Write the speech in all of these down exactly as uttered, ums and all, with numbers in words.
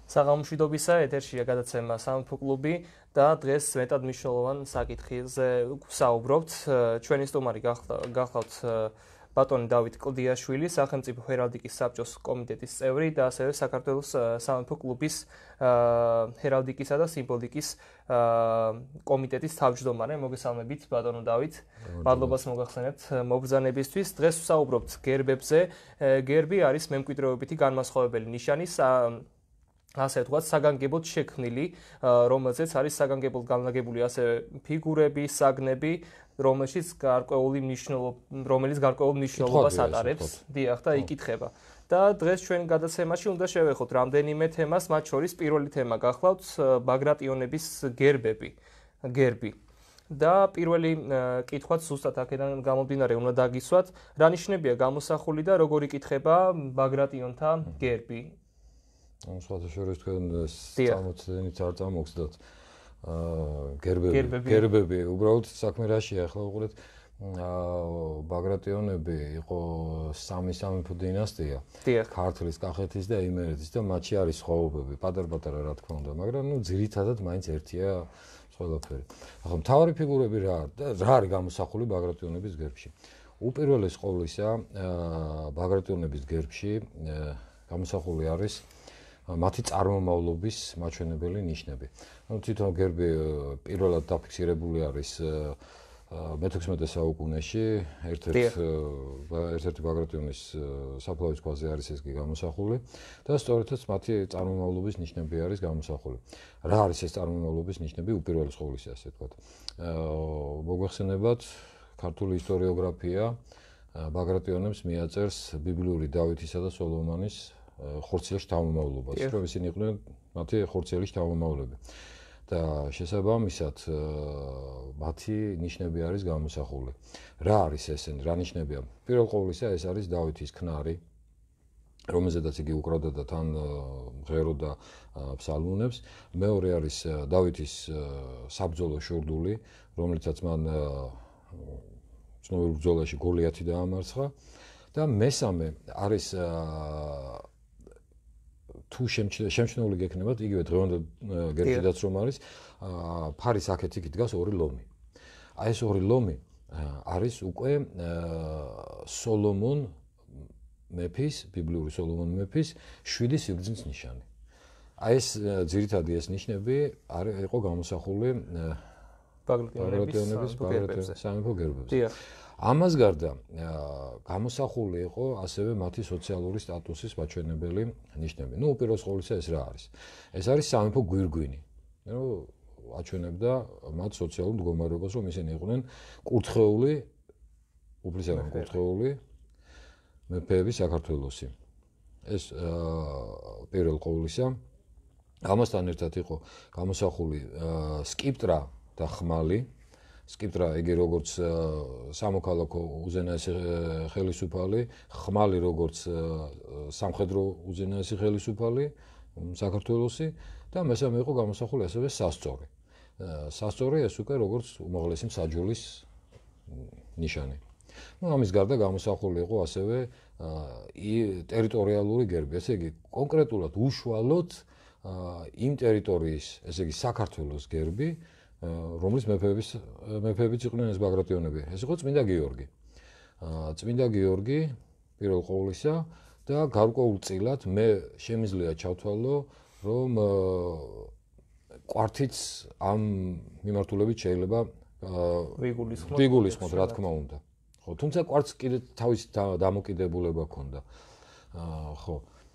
საღამოშვიდობისა ეთერშია გადაცემა სამეფო კლუბი და დღეს მეტად მნიშვნელოვან საკითხზე ვსაუბრობთ. ჩვენი სტუმარი გახლავთ ბატონი დავით კლდიაშვილი, სახელმწიფო ჰერალდიკის საბჭოს კომიტეტის წევრი და ასევე საქართველოს სამეფო კლუბის ჰერალდიკისა და სიმბოლიკის კომიტეტის თავმჯდომარე. მოგესალმებით ბატონო დავით. მადლობას მოგახსენებთ მობრძანებისთვის. დღეს ვსაუბრობთ გერბებზე. გერბი არის მემკვიდრეობითი განმასხვავებელი ნიშანი, ასე ვთქვათ, საგანგებოდ შექმნილი, რომელზეც არის საგანგებოდ განლაგებული ასევე ფიგურები, საგნები, რომელშიც გარკვეული მნიშვნელობა, რომელიც გარკვეულ მნიშვნელობას ატარებს, დიახ, და იკითხება. და დღეს ჩვენ გადაცემაში უნდა შევეხოთ რამდენიმე თემას, მათ შორის პირველი თემა გახლავთ ბაგრატიონების გერბები, გერბი. და პირველი კითხვაც ზუსტად აქედან გამომდინარე უნდა დაგისვათ, რა ნიშნებია გამოსახული და როგორ იკითხება ბაგრატიონთა გერბი? Სხვათა შორის თქვენ წამოწდენით არ წამოგხსნათ გერბები, გერბები, უბრალოდ საქმე რაშია, ახლა უყურეთ, ბაგრატიონები იყო სამი სამეფო დინასტია, ქართლის, კახეთის და იმერეთის და მათში არის სხვაობები, პატარ-პატარა რა თქმა უნდა, მაგრამ ნუ ძირითადად მაინც ერთია ყველაფერი. ახლა მთავარი ფიგურები რა არის? რა არის გამოსახული ბაგრატიონების გერბში? უპირველეს ყოვლისა, ბაგრატიონების გერბში გამოსახული არის მათი წარმომავლობის მაჩვენებელი ნიშნები. Ну, თვითონ გერბი პირველად დაფიქსირებული არის მეთექვსმეტე საუკუნეში, ერთ-ერთ ერთ-ერთი ბაგრატიონის საფლავის ქვაზე არის ეს კი გამოსახული და სწორედაც მათი წარმომავლობის ნიშნები არის გამოსახული. რა არის ეს წარმომავლობის ნიშნები უპირველეს ყოვლისა, ასე ვთქვათ. მოგვეხსენებათ, ქართული ისტორიოგრაფია ბაგრატიონებს მიაწერს ბიბლიური დავითისა და სოლომონის ხორციელი შთამომავლობას, რომ ისინი იყვნენ მათი ხორციელი შთამომავლები. და შესაბამისად მათი ნიშნები არის გამოსახული. რა არის ესენი? რა ნიშნებია? პირველ ყოვლისა ეს არის დავითის ქნარი, რომელზედაც იგი უკრავდა და თან მღეროდა ფსალმუნებს. მეორე არის დავითის საბრძოლო შურდული, რომელიცაც მან ცნობილ ბრძოლაში გოლიათი დაამარცხა. და მესამე არის თუ შემჩნეული გექნებათ, იგივე დღევანდელ გერბშიც რომ არის, ფარის აქეთ იქ დგას ორი ლომი. აი ეს ორი ლომი არის უკვე სოლომონ მეფის, ბიბლიური სოლომონ მეფის შვიდი სიბრძნის ნიშანი. აი ეს ძირითადი ეს ნიშნები იყო გამოსახული ბაგრატიონების სამეფო გერბებზე. ამას გარდა გამოსახული იყო ასევე მათი სოციალური სტატუსის მაჩვენებელი ნიშნები. ნუ უპირველეს ყოვლისა ეს რა არის? ეს არის სამეფო გვირგვინი. ნუ აჩვენებდა მათ სოციალურ მდგომარეობას, რომ ისინი იყვნენ კურთხეული, უფლისაგან კურთხეული მეფეები საქართველოსი. ეს პირველ ყოვლისა. ამასთან ერთად იყო გამოსახული სკიპტრა და ხმალი. სკიპტრა იგი როგორც სამოქალაქო უზენაესი ხელისუფალი, ხმალი როგორც სამხედრო უზენაესი ხელისუფალი საქართველოსი და მესამე იყო გამოსახული ასევე სასწორი. სასწორი ეს უკვე როგორც უმაღლესი მსაჯულის ნიშანი. Ну, ამის გარდა გამოსახული იყო ასევე ტერიტორიალური გერბი, ესე იგი კონკრეტულად უშუალოდ იმ ტერიტორიის, ესე იგი საქართველოს გერბი, რომლის მეფეების მეფეებიც იყვნენ ეს ბაგრატიონები. ეს იყო წმინდა გიორგი. წმინდა გიორგი პირველ ყოვლისა და გარკვეულწილად მე შემიძლია ჩავთვალო, რომ კვართიც ამ მიმართულებით შეიძლება ვიგულისხმოთ, რა თქმა უნდა. ხო, თუმცა კვართს კიდე თავის დამოკიდებულება ჰქონდა. ხო.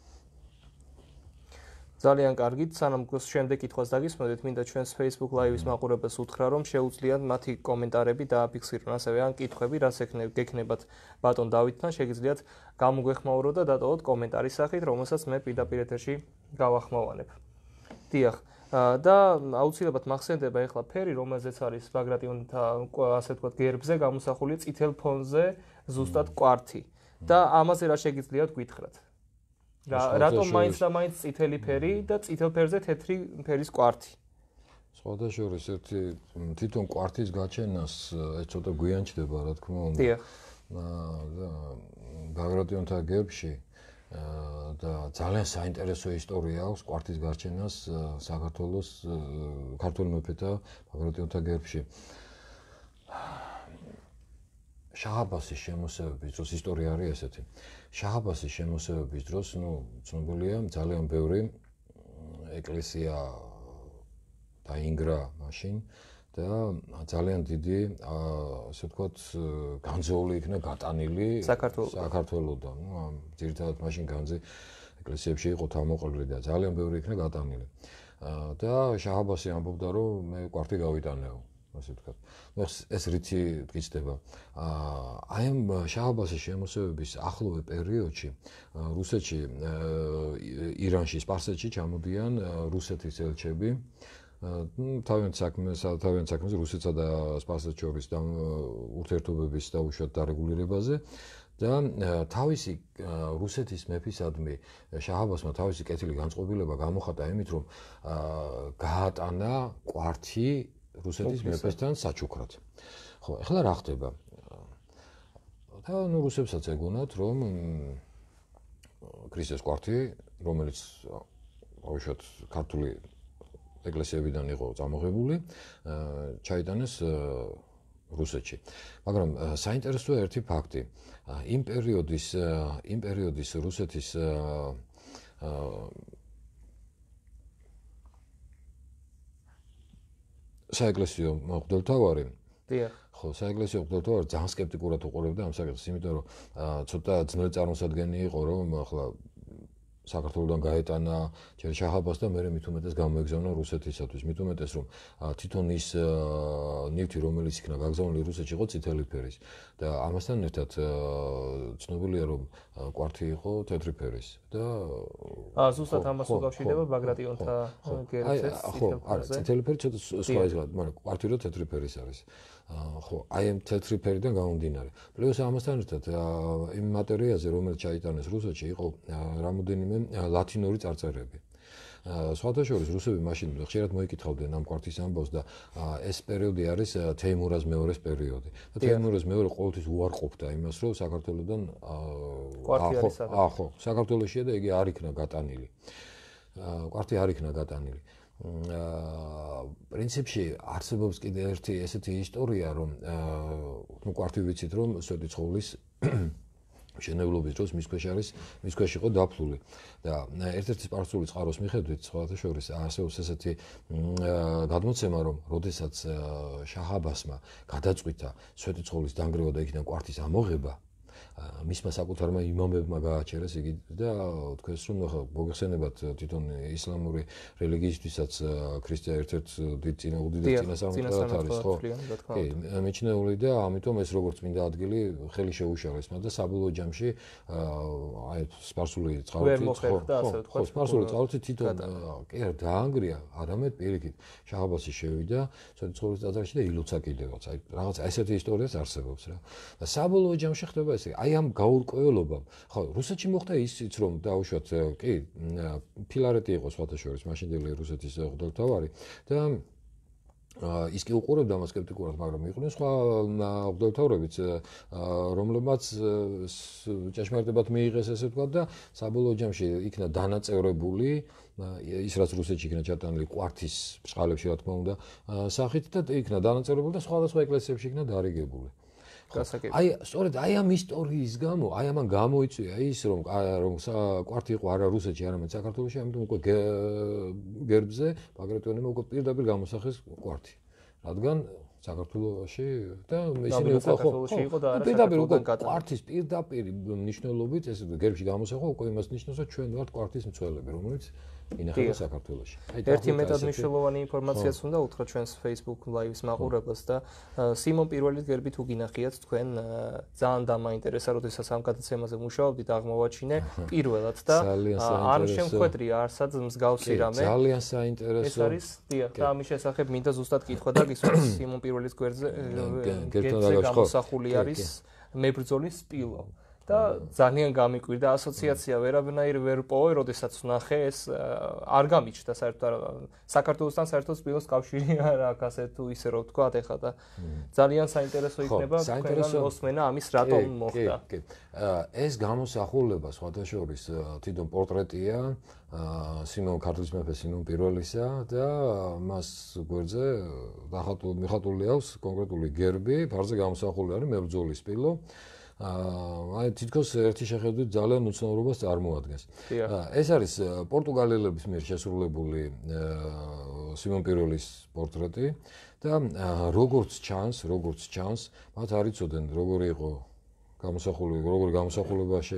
ძალიან კარგით, სანამ შემდეგ კითხვას დაგისმოდეთ, მინდა ჩვენს Facebook Live-ის მაყურებელს უთხრა, რომ შეუძლიათ მათი კომენტარები დააფიქსირონ, ასევე ან კითხვები, რაც გექნებათ ბატონ დავითთან, შეგიძლიათ გამოგვეხმაურო და დატოვოთ კომენტარის სახით, რომელსაც მე პირდაპირ ეთერში გავახმოვანებ. დიახ, და აუცილებლად მახსენდება ეხლა ფერი, რომელზეც არის ბაგრატიონთა, ასე ვთქვათ, გერბზე გამოსახული წითელ ფონზე ზუსტად კვართი. და ამაზე რა შეგიძლიათ გითხრათ? რატომ მაინც და მაინც წითელი ფერი და წითელ ფერზე თეთრი ფერის კვართი? სხვათა შორის ერთი თვითონ კვართის გაჩენას ეს ცოტა გვიან ჩდება, რა თქმა უნდა. დიახ. ბაგრატიონთა გერბში და ძალიან საინტერესო ისტორია აქვს კვართის გარჩენას საქართველოს ქართულ მეფეთა ბაგრატიონთა გერბში. შაჰ-აბასის შემოსევების დროს ისტორია არის ესეთი. შაჰ-აბასის შემოსევების დროს, ну, ცნობილია ძალიან ბევრი ეკლესია დაინგრა მაშინ და ძალიან დიდი, ასე ვთქვათ, განძეული იქნა გატანილი საქართველოსთან. ну, ძირითადად მაშინ განძი ეკლესიებში იყო თავმოყრილი და ძალიან ბევრი იქნა გატანილი. და შაჰ-აბასი ამბობდა, რომ მე კვართი გავიტანეო. ასე ვთქვათ. ну ეს რითი გიცდება. აი ამ შაჰ-აბასის შემოსევების ახლოვე პერიოდში რუსეთში, ირანში, სპარსეთში ჩამოდიან რუსეთის ელჩები. თავიანთ საქმეს, თავიანთ საქმეს რუსეთსა და სპარსეთს შორის ურთიერთობების დაუშვათ დარეგულირებაზე და თავისი რუსეთის მეფისადმი შაჰ-აბასმა თავისი კეთილი განწყობილება გამოხატა იმით, რომ გაატანა კვართი რუსეთის მეფესთან საჩუქრად. ხო, ეხლა რა ხდება? და ნუ რუსებსაც ეგონათ, რომ ქრისტეს კვართი, რომელიც ბავშვად ქართული ეკლესიებიდან იყო წამოღებული, ჩაიტანეს რუსეთში. მაგრამ საინტერესოა ერთი ფაქტი. იმ პერიოდის, იმ პერიოდის რუსეთის საეკლესიო მღვდელმთავარი, დიახ, ხო, საეკლესიო მღვდელმთავარი ძალიან სკეპტიკურად უყურებდა ამ საკითხს, იმიტომ რომ ცოტა ძნელი წარმოსადგენი იყო, რომ ახლა საქართველოსთან გაეტანა ჯერ შაჰ-აბასს და მერე მით უმეტეს გამოეგზავნა რუსეთისათვის. მით უმეტეს რომ თვითონ ის ნივთი, რომელიც იქნა გაგზავნილი რუსეთში, იყო წითელი ფერის და ამასთან ერთად ცნობილია რომ კვართი იყო თეთრი ფერის და აა ზუსტად ამას უკავშირდება ბაგრატიონთა გერბზეც. ხო, არა, წითელი ფერი ცოტა სხვა ის, მაგრამ კვართი რო თეთრი ფერის არის. ხო, აი ამ თეთრი ფერიდან გამომდინარე. პლუს ამასთან ერთად იმ მატერიაზე, რომელიც ჩაიტანეს რუსეთში, იყო რამოდენიმე ლათინური წარწერები. სხვათა შორის რუსები მაშინ ხშირად მოიკითხავდნენ ამ კვართის ამბავს და ეს პერიოდი არის თეიმურაზ მეორის პერიოდი. და თეიმურაზ მეორე ყოველთვის უარყოფდა იმას, რომ საქართველოსთან ხო, საქართველოსია და იგი არ იქნა გატანილი. კვართი არ იქნა გატანილი. პრინციპში არსებობს კიდე ერთი ესეთი ისტორია, რომ ნუ კვართი ვიცით, რომ სვეტიცხოვლის მშენებლობის დროს მის ქვეშ არის, მის ქვეშ იყო დაფლული და ერთ-ერთი სპარსული წყაროს მიხედვით, სხვათა შორის არსებობს ესეთი გადმოცემა, რომ როდესაც შაჰ-აბასმა გადაწყვიტა სვეტიცხოვლის დანგრევა და იქიდან კვართის ამოღება, მისმა საკუთარმა იმამებმა გააჩერეს იგი და თქვენს რომ მოგეხსენებათ თვითონ ისლამური რელიგიისთვისაც ქრისტე ერთ-ერთ დიდ წინა უდიდეს წინასწარმეტყველად არის, ხო? კი, მეჩნეული და ამიტომ ეს როგორც წმინდა ადგილი ხელი შეუშალა ესმა და საბოლოო ჯამში აი სპარსული წყაროთი, ხო, სპარსული წყაროთი თვითონ კი არა დაანგრია, არამედ პირიქით შაჰ-აბასი შევიდა სვეტიცხოვლის ტაძარში და ილოცა კიდევაც. აი რაღაც ესეთი ისტორიაც არსებობს რა. და საბოლოო ჯამში ხდება ესე აი ამ გაურკვევლობამ, ხო, რუსეთში მოხდა ისიც, რომ დაუშვათ, კი, ფილარეტი იყო სხვათა შორის მაშინდელი რუსეთის მღვდელმთავარი და ის კი უყურებდა მას სკეპტიკურად, მაგრამ იყვნენ სხვა მღვდელმთავრებიც, რომლებმაც ჭეშმარიტებად მიიღეს ესე ვთქვათ და საბოლოო ჯამში იქნა დანაწევრებული ის რაც რუსეთში იქნა ჩატანილი კვართის წყალებში, რა თქმა უნდა, სახით და იქნა დანაწევრებული და სხვადასხვა ეკლესიებში იქნა დარიგებული. აი, სწორედ აი ამ ისტორიის გამო, აი ამან გამოიწვია ის, რომ რომ კვართი იყო არა რუსეთში, არამედ საქართველოში, ამიტომ უკვე გერბზე ბაგრატიონებმა უკვე პირდაპირ გამოსახეს კვართი. რადგან საქართველოში და ისინი უკვე ხო, პირდაპირ უკვე კვართის პირდაპირ მნიშვნელობით ეს გერბში გამოსახვა უკვე იმას ნიშნავს, რომ ჩვენ ვართ კვართის მცველები, რომელიც ინახება საქართველოში. ერთი მეტად მნიშვნელოვანი ინფორმაციაც უნდა უთხრა ჩვენს Facebook Live-ის მაყურებელს და სიმონ პირველის გერბი თუ გინახიათ თქვენ ძალიან დამაინტერესა, როდესაც ამ გადაცემაზე მუშაობდით, აღმოვაჩინე პირველად და არ შემხვედრია არცად მსგავსი რამე. ძალიან საინტერესო. ეს არის, დიახ, და ამის შესახებ მინდა ზუსტად კითხვა და გისურვებთ სიმონ პირველის გვერდზე გერბზე გამოსახული არის მებრძოლის სპილო. და ძალიან გამიკვირდა ასოციაცია ვერაბნაირ ვერ პოვე, როდესაც ნახე ეს არ გამიჩნდა საერთოდ საქართველოსთან საერთოდ სპილოს კავშირი არ აქვს ასე თუ ისე რომ ვთქვა ეხლა და ძალიან საინტერესო იქნება თქვენგან მოსმენა ამის რატომ მოხდა. კი, კი. ეს გამოსახულება სხვათა შორის თვითონ პორტრეტია სიმონ ქართლის მეფე სიმონ პირველისა და მას გვერდზე მიხატული აქვს კონკრეტული გერბი, ფარზე გამოსახული არის მებრძოლის სპილო. აი თითქოს ერთი შეხედვით ძალიან უცნაურობას წარმოადგენს. ეს არის პორტუგალიელების მიერ შესრულებული სიმონ პირველის პორტრეტი და როგორც ჩანს, როგორც ჩანს, მათ არ იცოდნენ როგორი იყო გამოსახული, როგორი გამოსახულებაში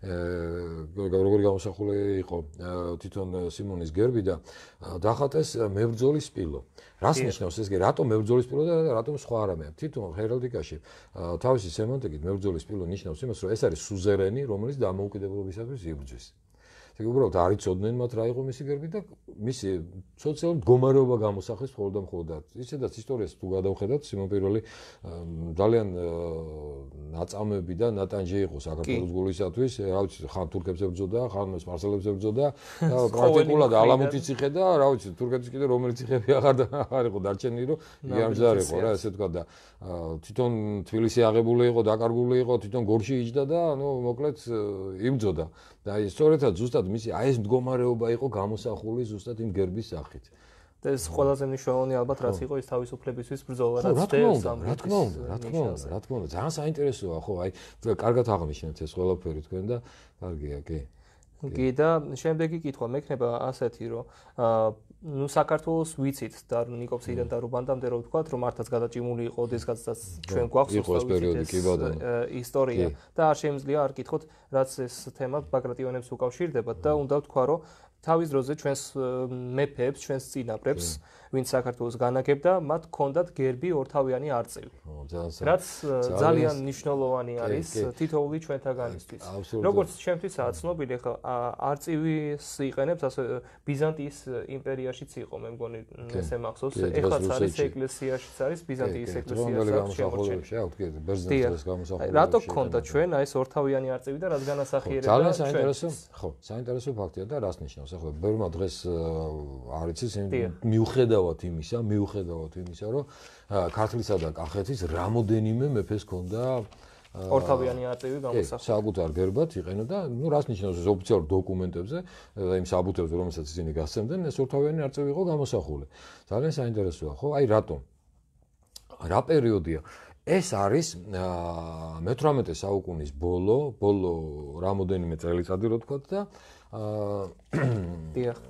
როგორი გამოსახული იყო თვითონ სიმონის გერბი და დახატეს მებრძოლის სპილო. რას ნიშნავს ეს გერბი? რატომ მებრძოლის სპილო და რატომ სხვა რამე? თვითონ ჰერალდიკაში თავისი სემანტიკით მებრძოლის სპილო ნიშნავს იმას, რომ ეს არის სუზერენი, რომელიც დამოუკიდებლობისათვის იბრძვის. ეგ უბრალოდ არ იცოდნენ მათ რა იყო მისი გერბი და მისი სოციალური მდგომარეობა გამოსახეს მხოლოდ და მხოლოდ. ისედაც ისტორიას თუ გადავხედავთ, სიმონ პირველი ძალიან ნაწამები და ნატანჯი იყო საქართველოს გულისათვის, რა ვიცი, ხან თურქებს ებრძოდა, ხან სპარსელებს ებრძოდა და პრაქტიკულად ალამუთი ციხე და რა ვიცი, თურქეთის კიდე რომელიც ციხეები აღარ აღარ იყო დარჩენილი, რომ იამჯდარ იყო რა, ესე ვთქვა და თვითონ თბილისი აღებული იყო, დაკარგული იყო, თვითონ გორში იჯდა და ნუ მოკლედ იბრძოდა. და აი სწორედაც ზუსტად მისი აი ეს მდგომარეობა იყო გამოსახული ზუსტად იმ გერბის სახით. და ეს ყველაზე მნიშვნელოვანი ალბათ რაც იყო ის თავისუფლებისთვის ბრძოლა რაც დევს ამ რა თქმა უნდა, რა თქმა უნდა, რა თქმა უნდა, ძალიან საინტერესოა ხო, აი კარგად აღნიშნეთ ეს ყველაფერი თქვენ და კარგია, კი. კი და შემდეგი კითხვა მექნება ასეთი რომ ნუ საქართველოს ვიცით და ნიკოპსიდან და რუბანდამდე რო ვთქვათ რომ მართლაც გადაჭიმული იყო ოდესღაცაც ჩვენ გვაქვს ეს პერიოდი კი ბატონო ისტორია და არ შემიძლია არ კითხოთ რაც ეს თემა ბაგრატიონებს უკავშირდება და უნდა ვთქვა რომ თავის დროზე ჩვენს მეფეებს, ჩვენს წინაპრებს, ვინც საქართველოს განაგებდა, მათ ჰქონდათ გერბი ორთავიანი არწივი. რაც ძალიან მნიშვნელოვანი არის თითოეული ჩვენთაგანისთვის. როგორც ჩემთვისაა ცნობილი, ხა არწივის იყენებს ასე ბიზანტიის იმპერიაშიც იყო, მე მგონი ესე მახსოვს. ეხლაც არის ეკლესიაშიც არის ბიზანტიის ეკლესიაშიც შემორჩენილი. რატო ჰქონდა ჩვენ აი ეს ორთავიანი არწივი და რაც განასახიერებდა ჩვენ? ძალიან საინტერესო, ხო, საინტერესო ფაქტია და რას ნიშნავს? ახლა ბევრმა დღეს არ იცის მიუხედავად იმისა, მიუხედავად იმისა, რომ ქართლისა და კახეთის რამოდენიმე მეფეს ჰქონდა ორთავიანი არწივი გამოსახული. საკუთარ გერბად იყენოდა, ნუ რას ნიშნავს ეს ოფიციალურ დოკუმენტებზე, იმ საბუთებზე, რომელსაც ისინი გასცემდნენ, ეს ორთავიანი არწივი იყო გამოსახული. ძალიან საინტერესოა, ხო? აი რატომ? რა პერიოდია? ეს არის მეთვრამეტე საუკუნის ბოლო, ბოლო რამოდენიმე წელიწადი რო თქვა და დიახ.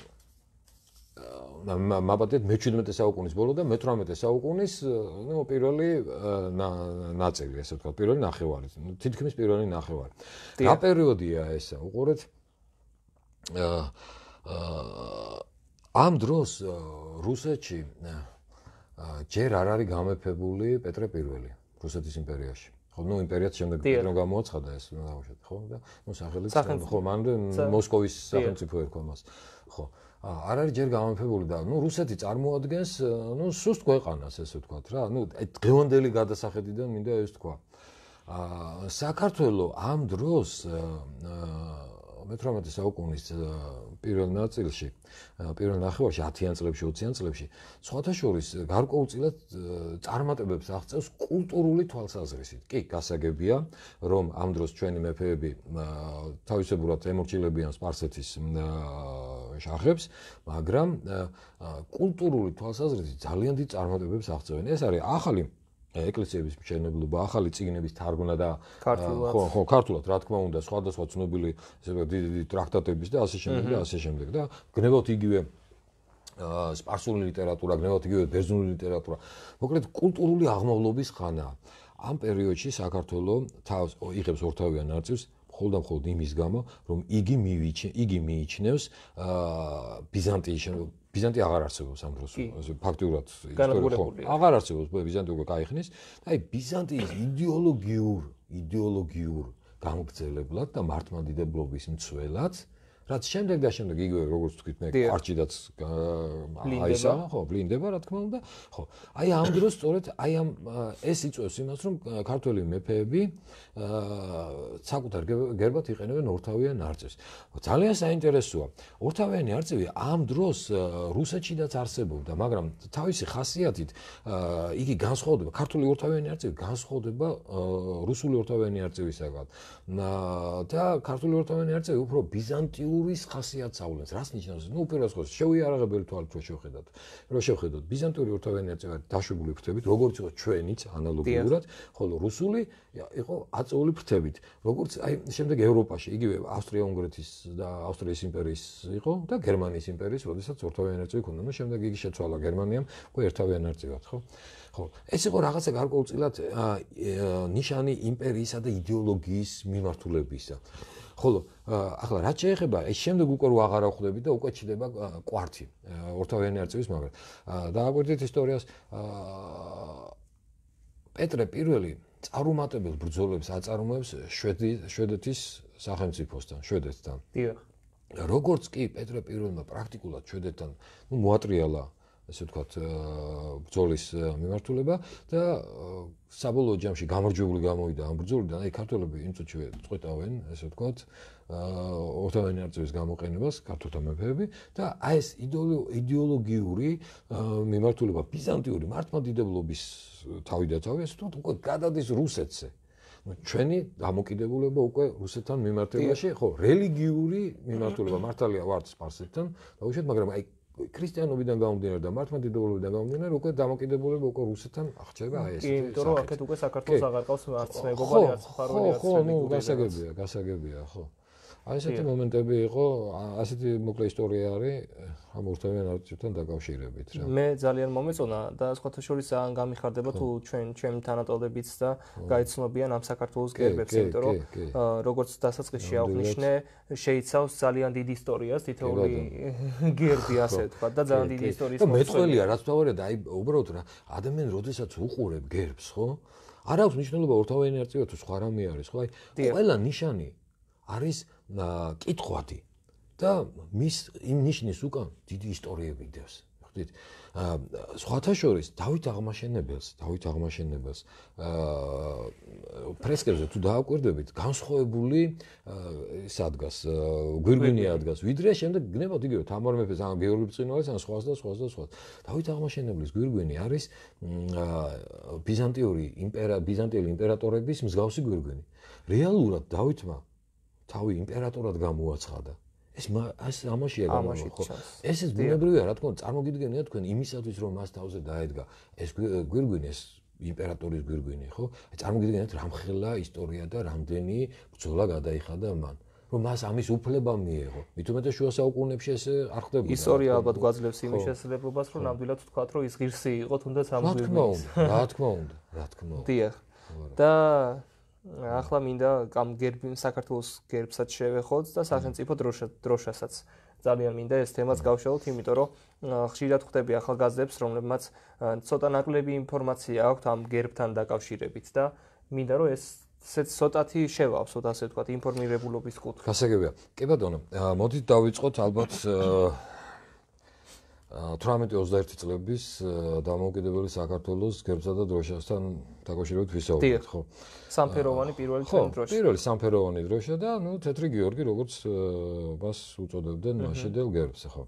მაბატეთ მეჩვიდმეტე საუკუნის ბოლო და მეთვრამეტე საუკუნის ნუ პირველი ნაწილი, ესე ვთქვათ, პირველი ნახევარი, თითქმის პირველი ნახევარი. რა პერიოდია ესა? უყურეთ. ამ დროს რუსეთში ჯერ არ არის გამეფებული პეტრე პირველი რუსეთის იმპერიაში. ხო, ნუ იმპერიაც შემდეგ პეტრემ გამოაცხადა ეს ნახავშეთ, ხო? და ნუ სახელიც ხო, მანამდე მოსკოვის სახელმწიფო ერქვა მას. ხო. არ არის ჯერ გამეფებული და ნუ რუსეთი წარმოადგენს ნუ სუსტ ქვეყანას, ესე ვთქვათ რა. ნუ დღევანდელი გადასახედიდან მინდა ეს თქვა. აა საქართველო ამ დროს მეთვრამეტე საუკუნის პირველ ნაწილში, პირველ ნახევარში ათიან წლებში, ოციან წლებში, სხვათა შორის გარკვეულწილად წარმატებებს აღწევს კულტურული თვალსაზრისით. კი, გასაგებია, რომ ამ დროს ჩვენი მეფეები თავისებურად ემორჩილებიან სპარსეთის შახებს, მაგრამ კულტურული თვალსაზრისით ძალიან დიდ წარმატებებს აღწევენ. ეს არის ახალი ეკლესიების მშენებლობა, ახალი წიგნების თარგმნა და ხო, ხო, ქართულად, რა თქმა უნდა, სხვადასხვა ცნობილი ესე ვთქვათ, დიდი ტრაქტატების და ასე შემდეგ და ასე შემდეგ და გნებავთ იგივე სპარსული ლიტერატურა, გნებავთ იგივე ბერძნული ლიტერატურა. მოკლედ, კულტურული აღმავლობის ხანაა. ამ პერიოდში საქართველო თავს იღებს ორთავიან არწივს მხოლოდ და მხოლოდ იმის გამო, რომ იგი მივიჩნევს, იგი მიიჩნევს ბიზანტიის ბიზანტი აღარ არსებობს ამ დროს. ფაქტიურად ისტორიულად აღარ არსებობს ბიზანტი უკვე გაიხსნის. აი ბიზანტიის იდეოლოგიურ, იდეოლოგიურ გამგრძელებლად და მართლმადიდებლობის მცველად რაც შემდეგ და შემდეგ იგივე როგორც თქვით მე ყარჭიდაც აისა ხო ბლინდება რა თქმა უნდა ხო აი ამ დროს სწორედ აი ამ ეს იწვევს იმას რომ ქართველი მეფეები საკუთარ გერბად იყენებენ ორთავიან არწივს ძალიან საინტერესოა ორთავიანი არწივი ამ დროს რუსეთშიდაც არსებობდა მაგრამ თავისი ხასიათით იგი განსხვავდება ქართული ორთავიანი არწივი განსხვავდება რუსული ორთავიანი არწივისაგან და ქართული ორთავიანი არწივი უფრო ბიზანტიურის ხასიათს ავლენს. რას ნიშნავს? ნუ უპირველეს ყოვლისა შეუიარაღებელი თვალით რო შევხედოთ. რო შევხედოთ ბიზანტიური ორთავიანი არწივი დაშვებული ფრთებით, როგორც იყო ჩვენიც ანალოგიურად, ხოლო რუსული იყო აწეული ფრთებით. როგორც აი შემდეგ ევროპაში, იგივე ავსტრია-უნგრეთის და ავსტრიის იმპერიის იყო და გერმანიის იმპერიის, როდესაც ორთავიანი არწივი ქონდა. ნუ შემდეგ იგი შეცვალა გერმანიამ, უკვე ერთთავიანი არწივად, ხო? ხო, ეს იყო რაღაცა გარკვეულწილად ნიშანი იმპერიისა და იდეოლოგიის მიმართულებისა. ხოლო ახლა რაც შეეხება ეს შემდეგ უკვე რო აღარა ხვდები და უკვე ჩდება კვართი ორთავიანი არწივის მაგრამ დააკვირდით ისტორიას პეტრე პირველი წარუმატებელ ბრძოლებს აწარმოებს შვედეთის სახელმწიფოსთან შვედეთთან დიახ როგორც კი პეტრე პირველმა პრაქტიკულად შვედეთთან ნუ მოატრიალა ესე ვთქვათ ბრძოლის მიმართულება და საბოლოო ჯამში გამარჯვებული გამოვიდა ამ ბრძოლიდან აი ქართველები იმ წუთშივე წყვეტავენ ესე ვთქვათ ორთავიანი არწივის გამოყენებას ქართულთა მეფეები და აი ეს იდეოლოგიური მიმართულება ბიზანტიური მართლმადიდებლობის თავი და თავი ესე ვთქვათ უკვე გადადის რუსეთზე ჩვენი დამოკიდებულება უკვე რუსეთთან მიმართებაში ხო რელიგიური მიმართულება მართალია ვართ სპარსეთთან დაუშვათ მაგრამ აი ქრისტიანობიდან გამომდინარე და მართლმადიდებლობიდან გამომდინარე უკვე დამოკიდებულება უკვე რუსეთთან აღწევა აი ეს. კი, იმიტომ რომ აქეთ უკვე საქართველოს აღარ ყავს არც მეგობარი, არც მხარული, არც ხო, ნუ გასაგებია, გასაგებია, ხო. აი ესეთი მომენტები იყო, ასეთი მოკლე ისტორია არის ამ ორთავიან არწივთან დაკავშირებით რა. მე ძალიან მომეწონა და სხვათა შორის ძალიან გამიხარდება თუ ჩვენ ჩემი თანატოლებიც და გაიცნობიან ამ საქართველოს გერბებს, იმიტომ რომ როგორც დასაწყისში აღვნიშნე, შეიცავს ძალიან დიდ ისტორიას, თითოეული გერბი ასე ვთქვა და ძალიან დიდი ისტორიის მოხსენია. და მეწყველია რაც თავარია და აი უბრალოდ რა ადამიანი როდესაც უყურებ გერბს, ხო? არ აქვს მნიშვნელობა ორთავიანი არწივა თუ სხვა რამე არის, ხო? აი ყველა ნიშანი არის კითხვადი და მის იმ ნიშნის უკან დიდი ისტორიები დევს. ხვდით? სხვათა შორის დავით აღმაშენებელს, დავით აღმაშენებელს ფრესკებზე თუ დააკვირდებით, განსხვავებული ის ადგას, გვირგვინი ადგას, ვიდრე შემდეგ გნებავთ იგივე თამარ მეფეს, ან გეორგი ბრწყინვალეს, ან სხვას და სხვას და სხვას. დავით აღმაშენებლის გვირგვინი არის ბიზანტიური იმპერა, ბიზანტიელი იმპერატორების მსგავსი გვირგვინი. რეალურად დავითმა თავი იმპერატორად გამოაცხადა. ეს ეს ამაშია გამოვა, ხო? ეს ის ბუნებრივია, რა თქმა უნდა, წარმოგიდგენია თქვენ იმისათვის, რომ მას თავზე დაედგა ეს გვირგვინი, ეს იმპერატორის გვირგვინი, ხო? წარმოგიდგენიათ რამხელა ისტორია და რამდენი ბრძოლა გადაიხადა მან, რომ მას ამის უფლება მიიღო. მით უმეტეს შუა საუკუნეებში ეს არ ხდებოდა. ისტორია ალბათ გვაძლევს იმის შესაძლებლობას, რომ ნამდვილად ვთქვათ, რომ ის ღირსი იყო, თუნდაც ამ გვირგვინის. რა თქმა უნდა, რა თქმა უნდა. დიახ. და ახლა მინდა ამ გერბ საქართველოს გერბსაც შევეხოთ და სახელმწიფო დროშასაც ძალიან მინდა ეს თემაც გავშალოთ, იმიტომ რომ ხშირად ხვდები ახალგაზრდებს, რომლებმაც ცოტა ნაკლები ინფორმაცია აქვთ ამ გერბთან დაკავშირებით და მინდა რომ ეს ესეც ცოტათი შევავსოთ, ასე ვთქვათ, ინფორმირებულობის კუთხე. გასაგებია. კი ბატონო, მოდით დავიწყოთ ალბათ თვრამეტი ოცდაერთი წლების დამოუკიდებელი საქართველოს გერბსა და დროშასთან დაკავშირებით ვისაუბრეთ, ხო? სამფეროვანი პირველი ჩვენი დროშა. ხო, პირველი სამფეროვანი დროშა და ნუ თეთრი გიორგი, როგორც მას უწოდებდნენ მაშინდელ გერბს, ხო?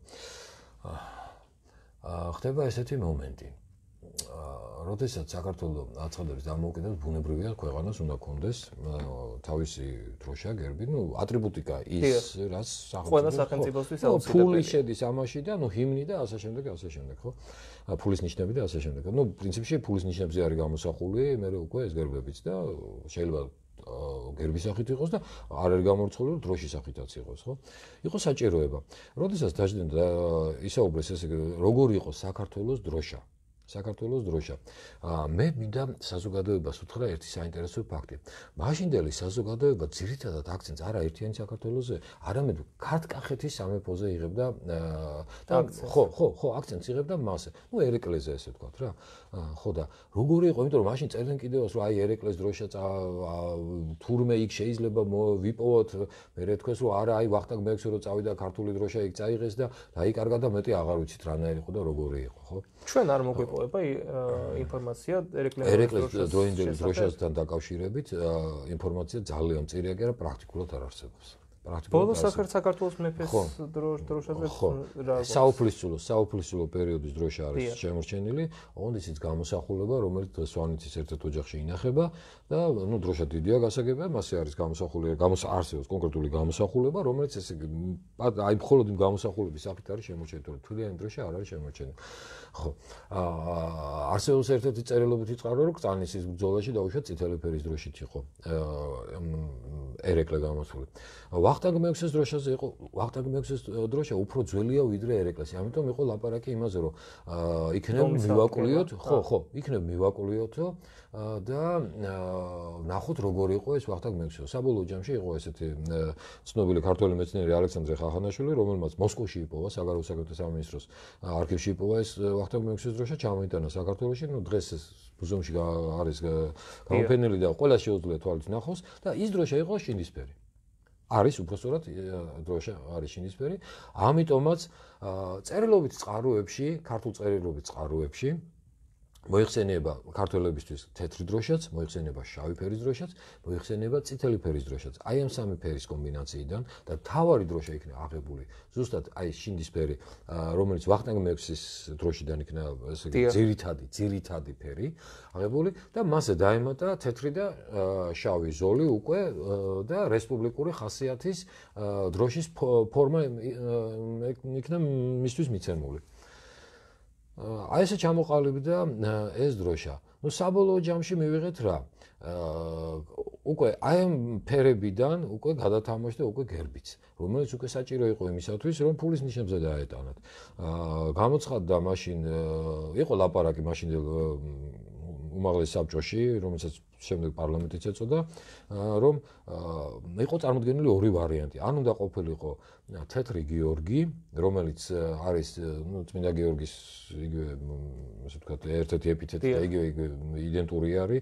აა ხდება ესეთი მომენტი. როდესაც საქართველოს აცხადებს დამოუკიდებლობას, ბუნებრივია ქვეყანას უნდა კონდეს თავისი დროშა, გერბი, ნუ ატრიბუტიკა ის, რაც სახელმწიფოსთვის აუცილებელია. ფული შედის ამაში და ნუ ჰიმნი და ასე შემდეგ, ასე შემდეგ, ხო? ფულის ნიშნები და ასე შემდეგ. ნუ პრინციპში ფულის ნიშნებზე არის გამოსახული, მე უკვე ეს გერბებიც და შეიძლება გერბის სახით იყოს და არ არის გამორჩეული, დროშის სახითაც იყოს, ხო? იყო საჭიროება. როდესაც დაждდნენ და ისაუბრეს ესე როგორი იყო საქართველოს დროშა. საქართველოს დროშა. მე მინდა საზოგადოებას უთხრა ერთი საინტერესო ფაქტი. მაშინდელი საზოგადოება ძირითადად აქცენტს არა ერთიანი საქართველოზე, არამედ ქართკახეთის სამეფოზე იღებდა და ხო, ხო, ხო, აქცენტს იღებდა მასზე. ნუ ერეკლეზე ესე ვთქვათ რა. ხო და როგორი იყო, იმიტომ რომ მაშინ წერდნენ კიდევაც რომ აი ერეკლეს დროშა თურმე იქ შეიძლება ვიპოვოთ, მე თქვეს რომ არა, აი ვახტანგ მეექვსე რო წავიდა ქართული დროშა იქ წაიღეს და დაიკარგა და მეტი აღარ ვიცით რანაირი იყო და როგორი იყო, ხო? ჩვენ არ მოგვიპოვება ინფორმაცია ერეკლეს დროინდელი დროშასთან დაკავშირებით, ინფორმაცია ძალიან მწირია კი არა პრაქტიკულად არ არსებობს. ბოლო საქართველოს მეფეს დროშაზე რა საუფლისწულო საუფლისწულო პერიოდის დროშა არის შემორჩენილი, ოღონდ ისიც გამოსახულება, რომელიც დღეს სვანეთის ერთ-ერთ ოჯახში ინახება და ნუ დროშა დიდია გასაგებია, მასზე არის გამოსახული, არსებობს კონკრეტული გამოსახულება, რომელიც ესე აი მხოლოდ იმ გამოსახულების სახით არის შემორჩენილი, თორემ თვლიანი დროშა არ არის შემორჩენილი. ხო. აა არსებობს ერთ-ერთი წერილობითი წყარო, რომ კწანისის ბრძოლაში დაუშვათ წითელი ფერის დროშით იყო ერეკლე გამოსული. ვახტანგ მეექვსეს დროშაზე იყო, ვახტანგ მეექვსეს დროშა უფრო ძველია ვიდრე ერეკლესი. ამიტომ იყო ლაპარაკი იმაზე, რომ იქნებ მივაკვლიოთ, ხო, ხო, იქნებ მივაკვლიოთო და ნახოთ როგორ იყო ეს ვახტანგ მეექვსე. საბოლოო ჯამში იყო ესეთი ცნობილი ქართველი მეცნიერი ალექსანდრე ხახანაშვილი, რომელმაც მოსკოვში იპოვა საგარეო საქმეთა სამინისტროს არქივში იპოვა ეს ვახტანგ მეექვსეს დროშა, ჩამოიტანა საქართველოში, ნუ დღეს ეს მუზეუმში არის გამოფენილი და ყველა შეუძლია თვალით ნახოს და ის დროშა იყო შინდისფერი. არის უბრალოდ დროშა არის შინდისფერი, ამიტომაც წერილობით წყაროებში, ქართულ წერილობით წყაროებში მოიხსენება ქართველებისთვის თეთრი დროშაც, მოიხსენება შავი ფერის დროშაც, მოიხსენება წითელი ფერის დროშაც. აი ამ სამი ფერის კომბინაციიდან და თავარი დროშა იქნება აღებული ზუსტად აი შინდისფერი, რომელიც ვახტანგ მეექვსის დროშიდან იქნება ესე იგი ძირითადი, ძირითადი ფერი აღებული და მასზე დაემატა თეთრი და შავი ზოლი უკვე და რესპუბლიკური ხასიათის დროშის ფორმა იქნება მისთვის მიცემული. აი ესე ჩამოყალიბდა ეს დროშა. ნუ საბოლოო ჯამში მივიღეთ რა. უკვე აი ამ ფერებიდან უკვე გადათამაშდა უკვე გერბიც, რომელიც უკვე საჭირო იყო იმისათვის, რომ ფულის ნიშნებზე დაეტანათ. გამოცხადდა მაშინ იყო ლაპარაკი მაშინდელ უმაღლეს საბჭოში, რომელსაც შემდეგ პარლამენტიც ეწოდა, რომ იყო წარმოდგენილი ორი ვარიანტი. ან უნდა ყოფილიყო თეთრი გიორგი, რომელიც არის, ნუ წმინდა გიორგის იგივე, ასე ვთქვათ, ერთ-ერთი ეპითეტი და იგივე იდენტური არის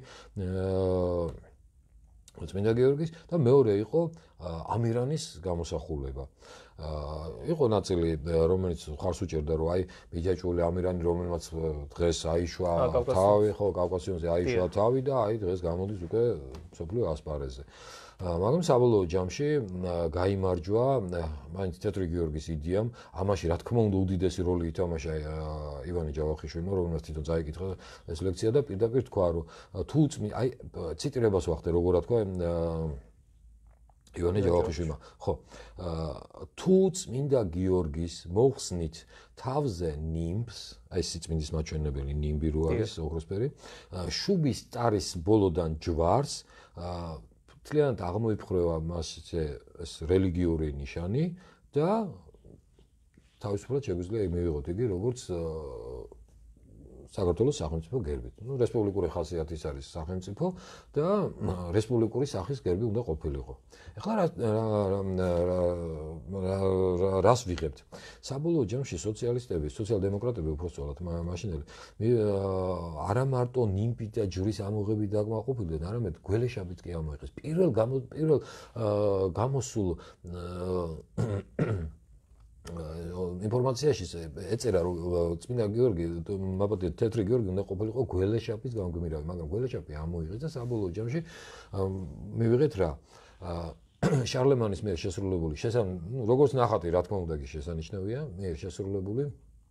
წმინდა გიორგის და მეორე იყო ამირანის გამოსახულება. იყო ნაწილი, რომელიც ხარს უჭერდა, რომ აი ბიჯაჭვილი ამირანი, რომელმაც დღეს აიშვა თავი, ხო, კავკასიონზე აიშვა თავი და აი დღეს გამოდის უკვე მსოფლიო ასპარეზზე. მაგრამ საბოლოო ჯამში გაიმარჯვა მაინც თეთრი გიორგის იდეამ, ამაში რა თქმა უნდა უდიდესი როლი ითამაშა ივანე ჯავახიშვილმა, რომელმაც თვითონ წაიკითხა ეს ლექცია და პირდაპირ თქვა, რომ თუ აი ციტირებას ვახდე, როგორ რა თქვა ივანე ჯავახიშვილმა, ხო, თუ წმინდა გიორგის მოხსნით თავზე ნიმბს, აი სიწმინდის მაჩვენებელი ნიმბი რო არის ოქროსფერი, შუბის ტარის ბოლოდან ჯვარს, მთლიანად აღმოიფხრევა მასზე ეს რელიგიური ნიშანი და თავისუფლად შეგვიძლია მივიღოთ იგი როგორც საქართველოს სახელმწიფო გერბით. ნუ რესპუბლიკური ხასიათის არის სახელმწიფო და რესპუბლიკური სახის გერბი უნდა ყოფილიყო. ეხლა რას ვიღებთ? საბოლოო ჯამში სოციალისტები, სოციალ-დემოკრატები უბრალოდ მაშინელი არა მარტო ნიმბი და ჯვრის ამოღებით დაკმაყოფილდნენ, არამედ გველეშაპიც კი ამოიღეს. პირველ პირველ გამოსულ ინფორმაციაში ეწერა რომ წმინდა გიორგი, მაბატონი თეთრი გიორგი უნდა ყოფილიყო გველეშაპის გამგმირავი, მაგრამ გველეშაპი ამოიღეს და საბოლოო ჯამში მივიღეთ რა. შარლემანის მიერ შესრულებული, ნუ როგორც ნახატი, რა თქმა უნდა, კი შესანიშნავია, მიერ შესრულებული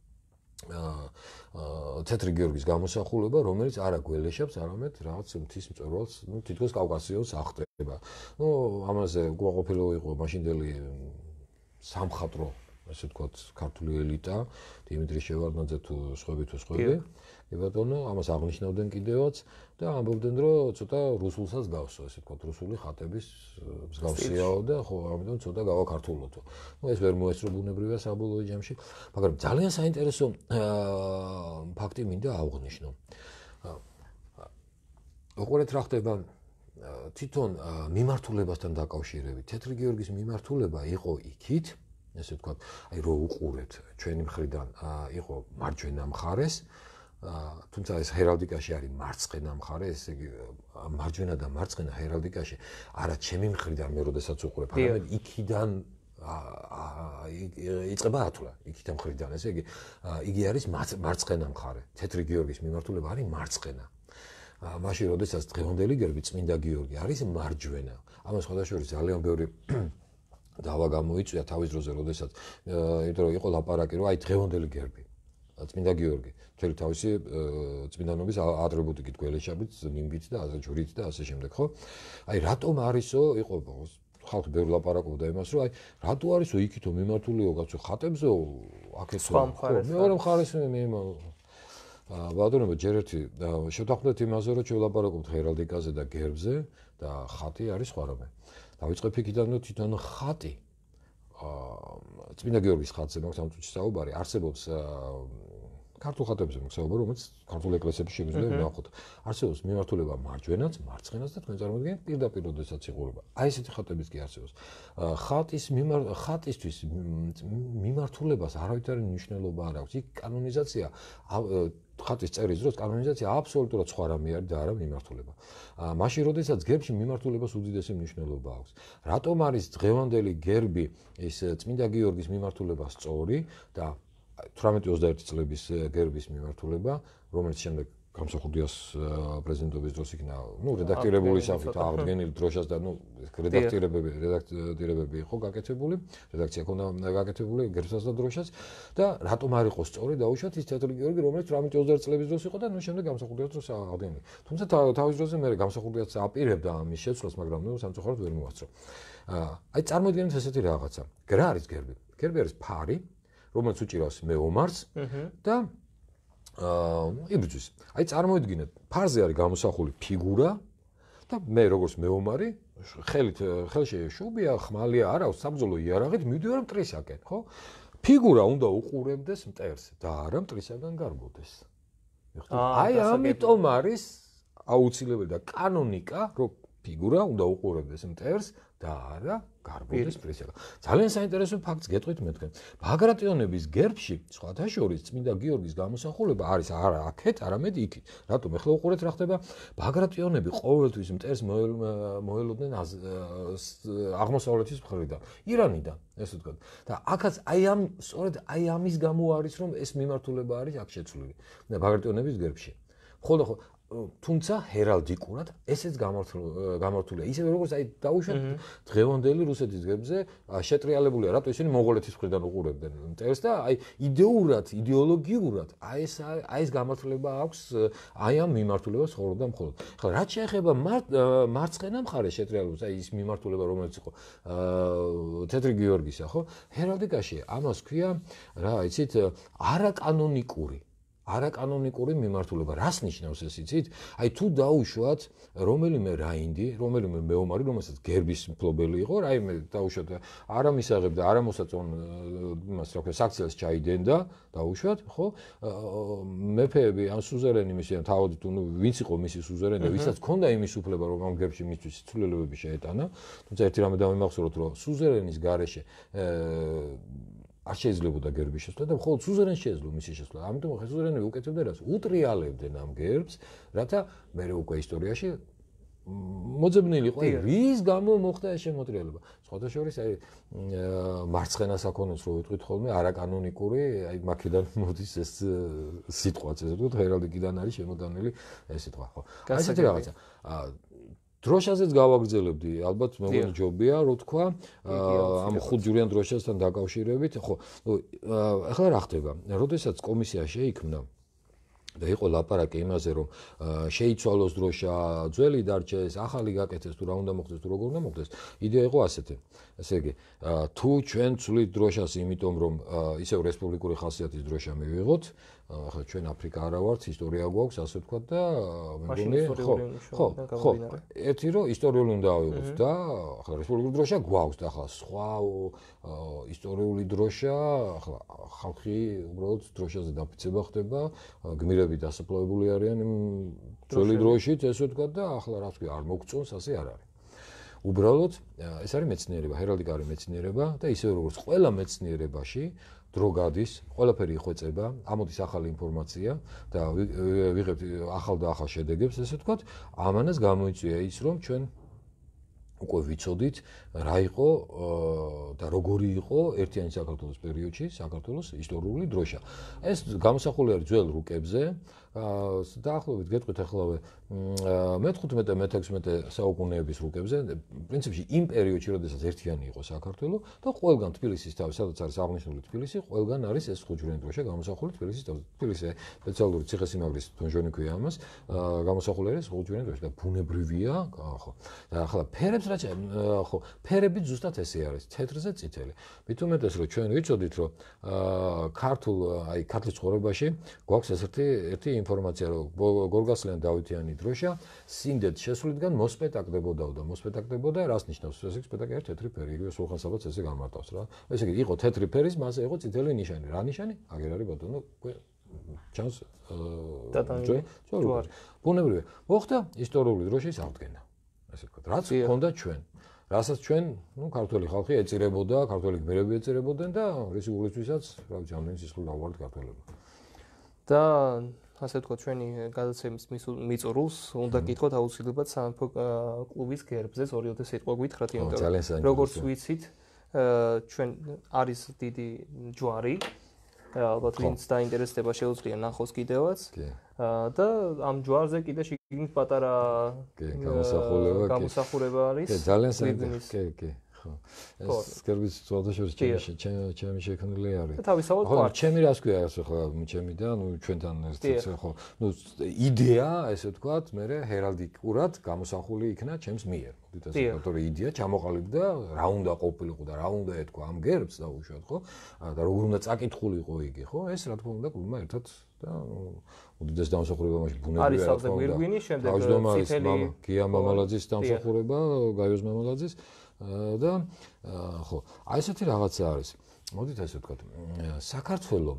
თეთრი გიორგის გამოსახულება, რომელიც არა გველეშაპს, არამედ რაღაც მთის მწვერვალს, ნუ თითქოს კავკასიონს აღწევდა. ნუ ამაზე უკმაყოფილო იყო მაშინდელი სამხატვრო ასე ვთქვათ, ქართული ელიტა, დიმიტრი შევარდნაძე თუ სხვები თუ სხვები. კი ბატონო, ამას აღნიშნავდნენ კიდევაც და ამბობდნენ, რომ ცოტა რუსულსაც გავსო, ასე ვთქვათ, რუსული ხატების მსგავსიაო და ხო, ამიტომ ცოტა გავაქართულოთო. ნუ ეს ვერ მოესწრო ბუნებრივია საბოლოო ჯამში, მაგრამ ძალიან საინტერესო ფაქტი მინდა აღვნიშნო. უყურეთ რა ხდება თვითონ მიმართულებასთან დაკავშირებით. თეთრი გიორგის მიმართულება იყო იქით, ესე ვთქვათ, აი რო უყურეთ ჩვენი მხრიდან იყო მარჯვენა მხარეს, თუმცა ეს ჰერალდიკაში არის მარცხენა მხარე, ესე იგი მარჯვენა და მარცხენა ჰერალდიკაში არა ჩემი მხრიდან მე როდესაც უყურებ, არამედ იქიდან იწყება ათვლა, იქიდან მხრიდან, ესე იგი იგი არის მარცხენა მხარე. თეთრი გიორგის მიმართულება არის მარცხენა. მაშინ როდესაც დღევანდელი გერბი წმინდა გიორგი არის მარჯვენა. ამას სხვადასხვა ძალიან ბევრი დავა გამოიწვია თავის დროზე, როდესაც იმიტომ რომ იყო ლაპარაკი, რომ აი დღევანდელი გერბი წმინდა გიორგი, მთელი თავისი წმინდანობის ატრიბუტიკით, გველეშაპით, ნიმბით და ასე ჯვრით და ასე შემდეგ, ხო? აი რატომ არისო, იყო ხალხი ბევრი ლაპარაკობდა იმას, რომ აი რატო არისო იქითო მიმართულიო კაცო ხატებზო, აქეთო. ხო, მეორე მხარეს მე ბატონო, ჯერ ერთი შევთანხმდეთ იმაზე, რომ შევლაპარაკობთ ჰერალდიკაზე და გერბზე და ხატი არის სხვა რამე. დავიწყებ იქიდან, რომ თვითონ ხატი აა წმინდა გიორგის ხატზე მაქვს ამ წუთში საუბარი, არსებობს ქართულ ხატებზე მაქვს საუბარი, რომელიც ქართულ ეკლესიებში შეგვიძლია ნახოთ. არსებობს მიმართულება მარჯვენაც, მარცხენაც და თქვენ წარმოიდგინეთ პირდაპირ როდესაც იყურება. აი ესეთი ხატებიც კი არსებობს. ხატის ხატისთვის მიმართულებას არავითარი მნიშვნელობა არ აქვს. იქ კანონიზაცია ხატის წერის დროს კანონიზაცია აბსოლუტურად სხვა რამე არის და არა მიმართულება. მაშინ როდესაც გერბში მიმართულებას უდიდესი მნიშვნელობა აქვს. რატომ არის დღევანდელი გერბი ეს წმინდა გიორგის მიმართულება სწორი და თვრამეტი ოცდაერთი წლების გერბის მიმართულება, რომელიც შემდეგ გამსახურდიას პრეზიდენტობის დროს იქნა, ნუ რედაქტირებული სახით აღდგენილი დროშას და ნუ რედაქტირებები რედაქტირებები იყო გაკეთებული, რედაქცია ქონდა გაკეთებული გერბსაც და დროშას და რატომ არ იყო სწორი დაუშვათ ის თეთრი გიორგი, რომელიც თვრამეტი ოცდაერთი წლების დროს იყო და ნუ შემდეგ გამსახურდიას დროს აღდგენილი. თუმცა თავის დროზე მე გამსახურდიას აპირებდა ამის შეცვლას, მაგრამ ნუ სამწუხაროდ ვერ მოასწრო. აი წარმოიდგინეთ ესეთი რაღაცა. რა არის გერბი? გერბი არის ფარი, რომელიც უჭირავს მეომარს და აა იბრძვის. აი წარმოიდგინეთ, ფარზე არის გამოსახული ფიგურა და მე როგორც მეომარი, ხელით ხელში შუბია, ხმალია არ აქვს, საბრძოლო იარაღით მივდივარ მტრისაკენ, ხო? ფიგურა უნდა უყურებდეს მტერს და არა მტრისაგან გარბოდეს. აი ამიტომ არის აუცილებელი და კანონიკა, რომ ფიგურა უნდა უყურებდეს მტერს და არა გარბოდეს მტრისაგან. ძალიან საინტერესო ფაქტს გეტყვით მე თქვენ. ბაგრატიონების გერბში სხვათა შორის წმინდა გიორგის გამოსახულება არის არა აქეთ, არამედ იქით. რატომ? ეხლა უყურეთ რა ხდება. ბაგრატიონები ყოველთვის მტერს მოელოდნენ აღმოსავლეთის მხრიდან, ირანიდან, ესე ვთქვათ. და აქაც აი ამ სწორედ აი ამის გამო არის, რომ ეს მიმართულება არის აქ შეცვლილი. ბაგრატიონების გერბში. ხოლო ხო თუმცა ჰერალდიკურად ესეც გამართულია. ისევე როგორც აი დაუშვათ დღევანდელი რუსეთის გერბზე შეტრიალებულია, რატო ისინი მონღოლეთის მხრიდან უყურებდნენ მტერს და აი იდეურად, იდეოლოგიურად აი ეს აი ეს გამართლება აქვს აი ამ მიმართულებას მხოლოდ და მხოლოდ. ხლა რაც შეეხება მარცხენა მხარეს შეტრიალებას, აი ის მიმართულება რომელიც იყო თეთრი გიორგისა, ხო? ჰერალდიკაში ამას ქვია რა, იცით, არაკანონიკური არაკანონიკური მიმართულება. რას ნიშნავს ეს იცით? აი თუ დაუშვათ რომელიმე რაინდი, რომელიმე მეომარი, რომელსაც გერბის მფლობელი იყო, რაიმე დაუშვათ არა მისაღებდა, არა მოსაწონ იმას რა ქვია, საქციელს ჩაიდენდა, დაუშვათ, ხო? მეფეები ან სუზერენი მისი ან თავად თუ ნუ ვინც იყო მისი სუზერენი და ვისაც ჰქონდა იმის უფლება, რომ ამ გერბში მისთვის ცვლილებები შეეტანა, თუმცა ერთი რამე დავიმახსოვროთ, რომ სუზერენის გარეშე არ შეიძლებოდა გერბის შესვლა და მხოლოდ სუზერენს შეეძლო მისი შესვლა. ამიტომ ხა სუზერენები უკეთებდნენ რას? უტრიალებდნენ ამ გერბს, რათა მე უკვე ისტორიაში მოძებნილი იყო, რის გამო მოხდა ეს შემოტრიალება. სხვათა შორის აი მარცხენა საქონელს რო ვიტყვით ხოლმე, არაკანონიკური, აი მაქედან მოდის ეს სიტყვაც, ესე ვთქვათ, ჰერალდიკიდან არის შემოდანილი ეს სიტყვა, ხო? აი ესეთი რაღაცა. დროშაზეც გავაგრძელებდი, ალბათ მე მგონი ჯობია, რო თქვა, ამ ხუთჯვრიან დროშასთან დაკავშირებით, ხო, ახლა რა ხდება? როდესაც კომისია შეიქმნა და იყო ლაპარაკი იმაზე, რომ შეიცვალოს დროშა, ძველი დარჩეს, ახალი გაკეთეს, თუ რა უნდა მოხდეს, თუ როგორ უნდა მოხდეს. იდეა იყო ასეთი. ესე იგი, თუ ჩვენ ცვლით დროშას, იმიტომ რომ ისევ რესპუბლიკური ხასიათის დროშა მივიღოთ, ახლა ჩვენ აფრიკა არა ვართ, ისტორია გვაქვს, ასე ვთქვათ და მე მგონი, ხო, ხო, ხო, ერთი რომ ისტორიული უნდა ავიღოთ და ახლა რესპუბლიკური დროშა გვაქვს და ახლა სხვა ისტორიული დროშა, ახლა ხალხი უბრალოდ დროშაზე დაფიცება ხდება, გმირები დასაფლავებული არიან ძველი დროშით, ესე ვთქვათ და ახლა რა თქვი, არ მოგწონს, ასე არ არის. უბრალოდ ეს არის მეცნიერება, ჰერალდიკა არის მეცნიერება და ისე როგორც ყველა მეცნიერებაში დრო გადის, ყველაფერი იხვეწება, ამოდის ახალი ინფორმაცია და ვიღებთ ახალ და ახალ შედეგებს, ესე ვთქვათ, ამანაც გამოიწვია ის, რომ ჩვენ უკვე ვიცოდით რა იყო და როგორი იყო ერთიანი საქართველოს პერიოდში საქართველოს ისტორიული დროშა. ეს გამოსახული არის ძველ რუკებზე. დაახლოებით გეტყვით ახლა მეთხუთმეტე მეთექვსმეტე საუკუნეების რუკებზე, პრინციპში იმ პერიოდში, როდესაც ერთიანი იყო საქართველო და ყველგან თბილისის თავი, სადაც არის აღნიშნული თბილისი, ყველგან არის ეს ხუჭვრიანი დროშა გამოსახული თბილისის თავი. თბილისი სპეციალური ციხესიმაგრის დონჟონი ქვია ამას, გამოსახული არის ხუჭვრიანი დროშა და ბუნებრივია, ხო. და ახლა ფერებს რა ხო, ფერები ზუსტად ესე არის, თეთრზე წითელი. მით უმეტეს რომ ჩვენ ვიცოდით, რომ ქართულ, აი ქართლის ცხოვრებაში გვაქვს ესეთი ერთი ინფორმაცია, რომ გორგასლიან დავითიანი დროშა სინდეთ შესულიდან მოსპეტაკდებოდაო და მოსპეტაკდებოდა, რას ნიშნავს? ესე იგი, სპეტაკი არის თეთრი ფერი, იგივე სულხან-საბადს ესე გამარტავს რა. ესე იგი, იყო თეთრი ფერის, მასე იყო წითელი ნიშანი. რა ნიშანი? აგერ არის ბატონო, ჩანს ჯვარი. ბუნებრივია. მოხდა ისტორიული დროშის აღდგენა. ასე ვთქვათ, რაც ჰქონდა ჩვენ. რასაც ჩვენ, ნუ, ქართველი ხალხი ეწირებოდა, ქართველი გმირები ეწირებოდნენ და რისი გულისთვისაც, რა ვიცი, ამდენი სისხლი დავუვართ ქართველებმა. და ასე ვთქვათ, ჩვენი გადაცემის მიწურულს უნდა გითხოთ აუცილებლად სამეფო კლუბის გერბზეც ორიოდე სიტყვა გითხრათ, იმიტომ რომ როგორც ვიცით, ჩვენ არის დიდი ჯვარი, ალბათ ვინც დაინტერესდება შეუძლია ნახოს კიდევაც. და ამ ჯვარზე კიდე შიგნით პატარა გამოსახულება არის. კი, ძალიან საინტერესო. კი, კი. ხო. ეს გერბის წოდაშორის ჩემი ჩემი შექმნილი არის. და თავისთავად კვარტი. ჩემი რას ქვია ეს ხო, ჩემი და ნუ ჩვენთან ერთად ხო. ნუ იდეა, ესე ვთქვათ, მე ჰერალდიკურად გამოსახული იქნა ჩემს მიერ. მოდით ასე ვთქვათ, რომ იდეა ჩამოყალიბდა, რა უნდა ყოფილიყო და რა უნდა ეთქვა ამ გერბს და უშუალოდ ხო? და როგორ უნდა წაკითხულიყო იგი, ხო? ეს რა თქმა უნდა კლუბმა ერთად და უდიდეს დამსახურება მაშინ ბუნებრივია. არის თავზე გვირგვინი, შემდეგ წითელი გია მამალაძის დამსახურება, გაიოს მამალაძის და ხო, აი ესეთი რაღაცა არის. მოდით ასე ვთქვათ, საქართველო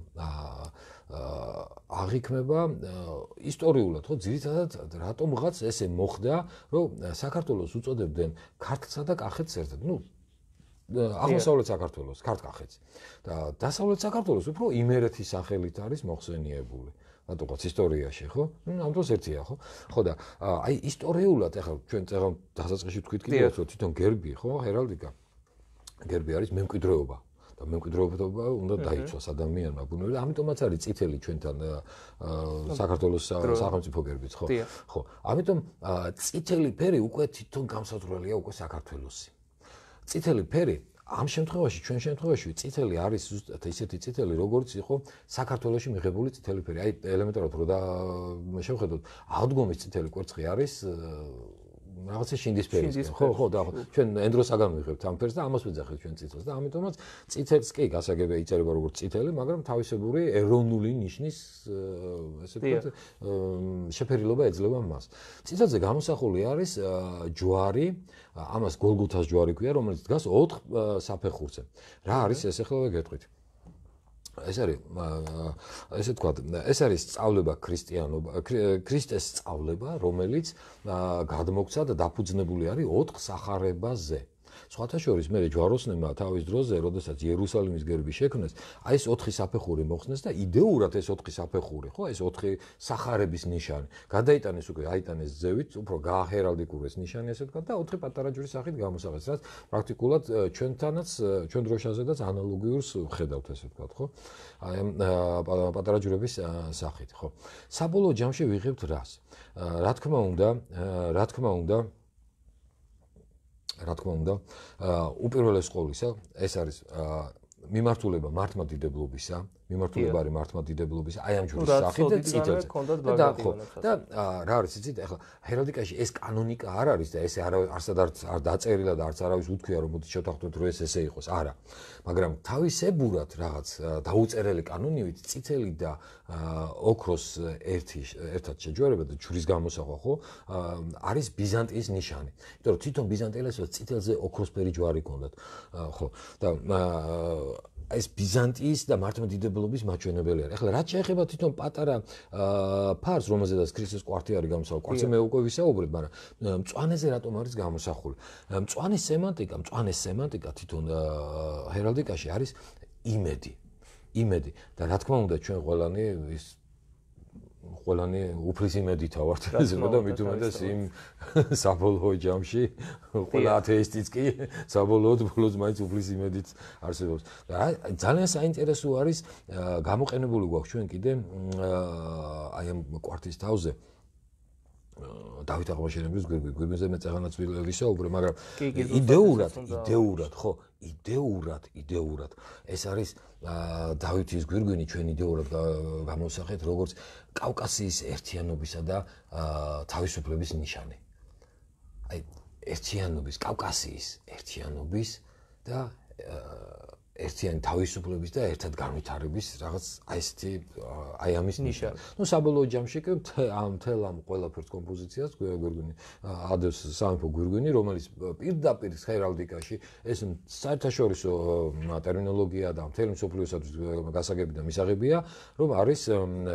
აღიქმება ისტორიულად, ხო, ძირითადად რატომღაც ესე მოხდა, რომ საქართველოს უწოდებდნენ ქართლსა და კახეთს ერთად. ნუ აღმოსავლეთ საქართველოს, ქართლ-კახეთს. და დასავლეთ საქართველოს უფრო იმერეთის სახელით არის მოხსენიებული. რატოღაც ისტორიაში, ხო? ნუ ამ დროს ერთია, ხო? ხო და აი ისტორიულად ახლა ჩვენ წეღავ დასაწყისში თქვით კიდევ რომ თვითონ გერბი, ხო? ჰერალდიკა. გერბი არის მემკვიდრეობა. და მემკვიდრეობა უნდა დაიცვას ადამიანმა ბუნებრივად. ამიტომაც არის წითელი ჩვენთან საქართველოს სახელმწიფო გერბიც, ხო? ხო. ამიტომ წითელი ფერი უკვე თვითონ გამსაზღვრელია უკვე საქართველოსი. წითელი ფერი ამ შემთხვევაში, ჩვენ შემთხვევაში წითელი არის ზუსტად ისეთი წითელი, როგორც იყო საქართველოში მიღებული წითელი ფერი. აი ელემენტარულად რო და შევხედოთ, აღდგომის წითელი კვერცხი არის რაღაცა შინდის ფერის. ხო, ხო, და ჩვენ ენდროსაგან ვიღებთ ამ ფერს და ამას ვეძახით ჩვენ წითელს და ამიტომაც წითელს კი გასაგებია იწერება როგორც წითელი, მაგრამ თავისებური ეროვნული ნიშნის ესე ვთქვათ შეფერილობა ეძლევა მას. წითელზე გამოსახული არის ჯვარი, ამას გოლგოთას ჯვარი ქვია, რომელიც დგას ოთხ საფეხურზე. რა არის ეს ახლა გეტყვით. ეს არის ესე ვთქვათ, ეს არის სწავლება ქრისტიანობა, ქრისტეს სწავლება, რომელიც გადმოგცა და დაფუძნებული არის ოთხ სახარებაზე. სხვათა შორის მე ჯვაროსნებმა თავის დროზე, როდესაც იერუსალიმის გერბი შექმნეს, აი ეს ოთხი საფეხური მოხსნეს და იდეურად ეს ოთხი საფეხური, ხო, ეს ოთხი სახარების ნიშანი. გადაიტანეს უკვე, აიტანეს ზევით, უფრო გაჰერალდიკურეს ნიშანი, ესე ვთქვათ, და ოთხი პატარა ჯვრის სახით გამოსახეს, რაც პრაქტიკულად ჩვენთანაც, ჩვენ დროშაზედაც ანალოგიურს ვხედავთ, ესე ვთქვათ, ხო? აი ამ პატარა ჯვრების სახით, ხო. საბოლოო ჯამში ვიღებთ რას? რა თქმა უნდა, რა თქმა უნდა რა თქმა უნდა, უპირველეს ყოვლისა, ეს არის მიმართულება მართლმადიდებლობისა, მიმართულება არის მართლმადიდებლობისა, აი ამ ჯურის სახით და წითელზე. და და რა არის იცით, ახლა ჰერალდიკაში ეს კანონიკა არ არის და ეს არსად არ დაწერილა და არც არავის უთქვია რომ მოდი შევთანხმდეთ რომ ეს ესე იყოს, არა. მაგრამ თავისებურად რაღაც დაუწერელი კანონივით წითელი და ოქროს ერთი ერთად შეჯვარება და ჯვრის გამოსახვა ხო არის ბიზანტიის ნიშანი. იმიტომ რომ თვითონ ბიზანტიელებს წითელზე ოქროსფერი ჯვარი ჰქონდათ. ხო და ეს ბიზანტიის და მართლმადიდებლობის მაჩვენებელი არის. ახლა რაც შეეხება თვითონ პატარა ფარს, რომელზედაც ქრისტეს კვართი არის გამოსახული. კვართზე მე უკვე ვისაუბრებ, მაგრამ მწვანეზე რატომ არის გამოსახული? მწვანის სემანტიკა, მწვანის სემანტიკა თვითონ ჰერალდიკაში არის იმედი. იმედი და რა თქმა უნდა ჩვენ ყველანი ის ყველანი უფლის იმედით ავართ და მით უმეტეს იმ საბოლოო ჯამში ყველა ათეისტიც კი საბოლოოდ ბოლოს მაინც უფლის იმედით არსებობს. ძალიან საინტერესო არის გამოყენებული გვაქვს ჩვენ კიდე აი ამ კვართის თავზე დავით აღმაშენებლის გვირგვინზე მე წაღანაც ვისაუბრე, მაგრამ იდეურად, იდეურად, ხო, იდეურად, იდეურად ეს არის დავითის გვირგვინი ჩვენ იდეურად გამოვსახეთ როგორც კავკასიის ერთიანობისა და თავისუფლების ნიშანი. აი ერთიანობის, კავკასიის ერთიანობის და ერთიანი თავისუფლების და ერთად განვითარების რაღაც აი ესეთი აი ამის ნიშანი. ნუ საბოლოო ჯამში კი ამ თელ ამ ყველაფერს კომპოზიციას გვირგვინი ადევს სამეფო გვირგვინი, რომელიც პირდაპირ ჰერალდიკაში ეს საერთაშორისო ტერმინოლოგია და მთელი მსოფლიოსათვის გასაგები და მისაღებია, რომ არის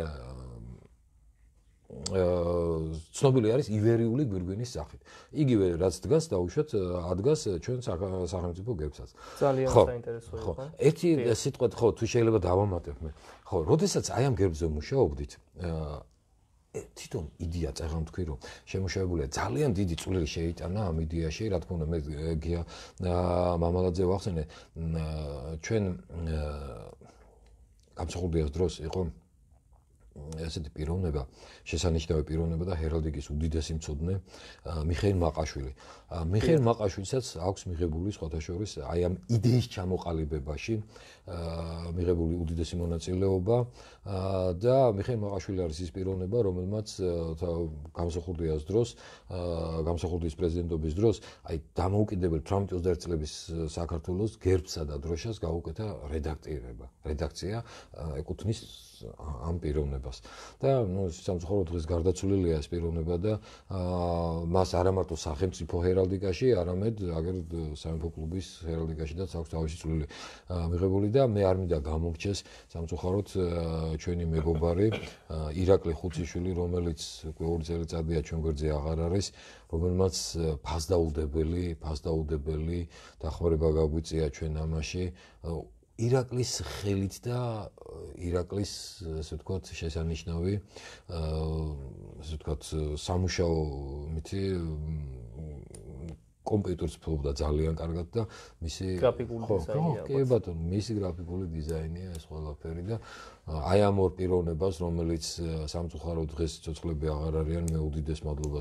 ცნობილი არის ივერიული გვირგვინის სახით. იგივე რაც დგას დაუშვათ ადგას ჩვენ სახელმწიფო გერბსაც. ძალიან საინტერესოა. ხო, ერთი სიტყვით ხო თუ შეიძლება დავამატებ მე. ხო, როდესაც აი ამ გერბზე მუშაობდით, თვითონ იდეა წაღამ თქვი რომ შემუშავებულია ძალიან დიდი წვლილი შეიტანა ამ იდეაში, რა თქმა უნდა მე გია მამალაძე ვახსენე ჩვენ გამსახურდიას დროს იყო ესეთი პიროვნება, შესანიშნავი პიროვნება და ჰერალდიკის უდიდესი მცოდნე მიხეილ მაყაშვილი. მიხეილ მაყაშვილსაც აქვს მიღებული სხვათა შორის აი ამ იდეის ჩამოყალიბებაში მიღებული უდიდესი მონაწილეობა და მიხეილ მაყაშვილი არის ის პიროვნება, რომელმაც გამსახურდიას დროს, გამსახურდიის პრეზიდენტობის დროს, აი დამოუკიდებელ თვრამეტი ოცდაერთი წლების საქართველოს გერბსა და დროშას გაუკეთა რედაქტირება, რედაქცია ეკუთვნის ამ პიროვნებას. და ნუ სამწუხაროდ დღეს გარდაცვლილია ეს პიროვნება და მას არა მარტო სახელმწიფო ჰერალდიკაში, არამედ აგერ სამეფო კლუბის ჰერალდიკაშიც აქვს თავისი წვლილი მიღებული და მე არ მინდა გამომრჩეს სამწუხაროდ ჩვენი მეგობარი ირაკლი ხუციშვილი, რომელიც უკვე ორი წელიწადია ჩვენ გვერდზე აღარ არის, რომელმაც ფასდაუდებელი, ფასდაუდებელი დახმარება გაგვიწია ჩვენ ამაში. ირაკლის ხელით და ირაკლის ესე ვთქვათ შესანიშნავი ესე ვთქვათ სამუშაო მითი კომპიუტერს ფლობდა ძალიან კარგად და მისი გრაფიკული დიზაინია. კი ბატონო, მისი გრაფიკული დიზაინია ეს ყველაფერი და აი ამ ორ პიროვნებას, რომელიც სამწუხაროდ დღეს ცოცხლები აღარ არიან, მე უდიდეს მადლობას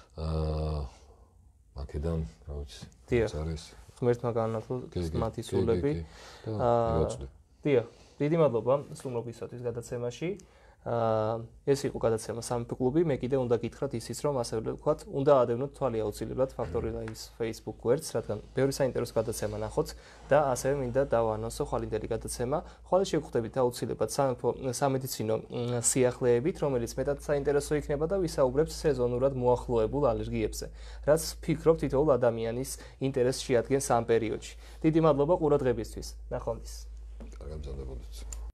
აქედან, რა ვიცი, არის ღმერთმა განათლოს მათი სულები. დიახ, დიდი მადლობა სტუმრობისათვის გადაცემაში. ეს იყო გადაცემა სამეფო კლუბი. მე კიდე უნდა გითხრათ ისიც, რომ ასე ვთქვათ, უნდა ადევნოთ თვალი აუცილებლად Factory Live-ის Facebook გვერდს, რადგან ბევრი საინტერესო გადაცემა ნახოთ და ასევე მინდა დავანონსო ხვალინდელი გადაცემა. ხვალ შევხვდებით აუცილებლად სამეფო სამედიცინო სიახლეებით, რომელიც მეტად საინტერესო იქნება და ვისაუბრებს სეზონურად მოახლოებულ ალერგიებზე, რაც ფიქრობ თითოეულ ადამიანის ინტერესს შეადგენს ამ პერიოდში. დიდი მადლობა ყურადღებისთვის. ნახვამდის. კარგად მზადდებოდეთ.